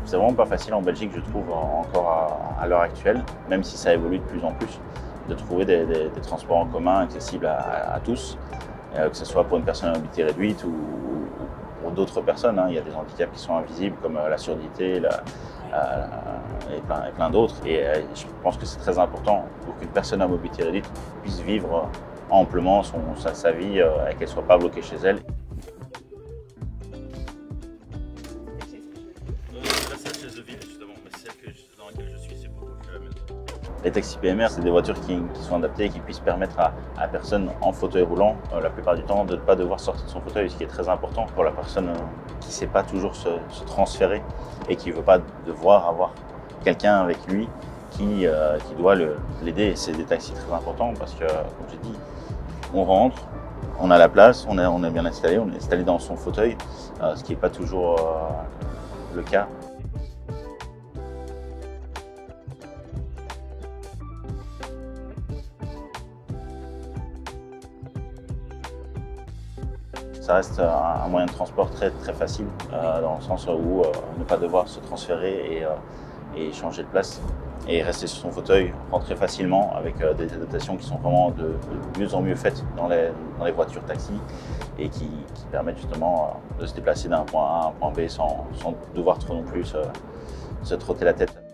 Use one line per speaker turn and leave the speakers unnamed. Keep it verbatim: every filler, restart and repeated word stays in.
C'est vraiment pas facile en Belgique, je trouve, encore à, à l'heure actuelle, même si ça évolue de plus en plus, de trouver des, des, des transports en commun accessibles à, à, à tous, euh, que ce soit pour une personne à mobilité réduite ou, ou pour d'autres personnes. Hein. Il y a des handicaps qui sont invisibles comme la surdité la, la, et plein, et plein d'autres. Et euh, je pense que c'est très important pour qu'une personne à mobilité réduite puisse vivre amplement son, sa, sa vie euh, et qu'elle ne soit pas bloquée chez elle. Les taxis P M R, c'est des voitures qui, qui sont adaptées et qui puissent permettre à, à personne en fauteuil roulant, euh, la plupart du temps, de ne pas devoir sortir de son fauteuil, ce qui est très important pour la personne euh, qui ne sait pas toujours se, se transférer et qui ne veut pas devoir avoir quelqu'un avec lui qui, euh, qui doit l'aider. C'est des taxis très importants parce que, comme j'ai dit, on rentre, on a la place, on est, on est bien installé, on est installé dans son fauteuil, euh, ce qui n'est pas toujours euh, le cas. Ça reste un moyen de transport très, très facile, euh, dans le sens où euh, ne pas devoir se transférer et, euh, et changer de place et rester sur son fauteuil, rentrer facilement avec euh, des adaptations qui sont vraiment de, de mieux en mieux faites dans les, dans les voitures taxi et qui, qui permettent justement euh, de se déplacer d'un point A à un point B sans, sans devoir trop non plus se, se trotter la tête.